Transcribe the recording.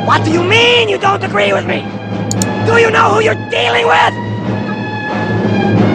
What do you mean you don't agree with me? Do you know who you're dealing with?